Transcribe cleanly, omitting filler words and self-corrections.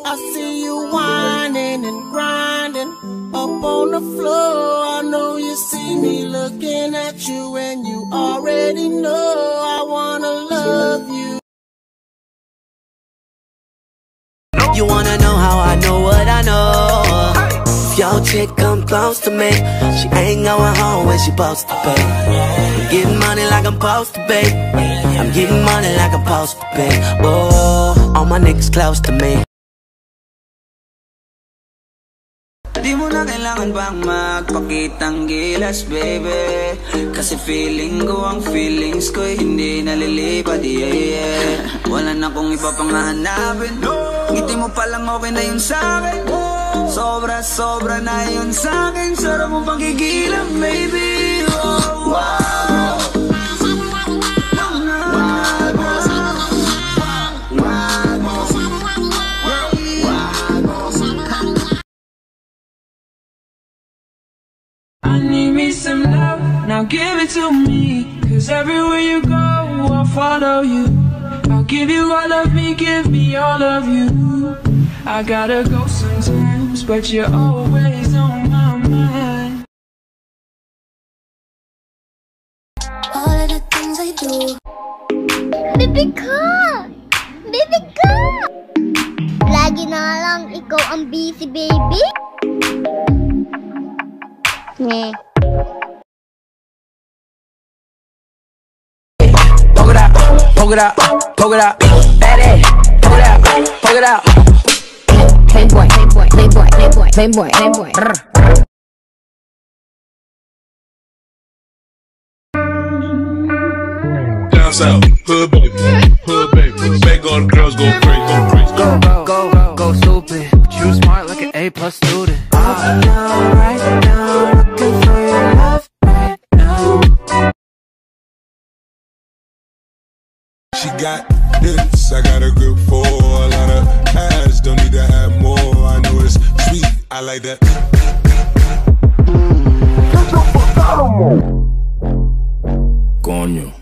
I see you whining and grinding up on the floor. I know you see me looking at you, and you already know I wanna love you. You wanna know how I know what I know? If your chick come close to me, she ain't going home when she supposed to pay. I'm getting money like I'm supposed to pay. I'm getting money like I'm supposed to pay. Oh, all my niggas close to me. Di mo na kailangan bang magpakitang gilas, baby? Kasi feeling ko ang feelings ko'y hindi nalilipad, yeah. Wala na kong iba pang hahanapin. Ngiti mo palang okay na yun sa'kin. Sobra na yun sa'kin. Sarap mo pang gigilang, baby. Oh, wow. I need me some love, now give it to me. Cause everywhere you go, I'll follow you. I'll give you all of me, give me all of you. I gotta go sometimes, but you're always on my mind. All of the things I do. Baby ka! Baby ka! Lagi na lang ikaw ang busy, baby. Yeah. Poke it out, poke it out, poke it out, bad ass, poke it out, poke it out. Playboy, playboy, playboy, playboy, playboy, playboy. Down south, hood baby, make all the girls go crazy, go crazy. Go stupid, but you smart like an A+ student. Right now, looking for your love right now. She got this, I got a grip for a lot of ass, don't need to have more. I know it's sweet, I like that. Coño.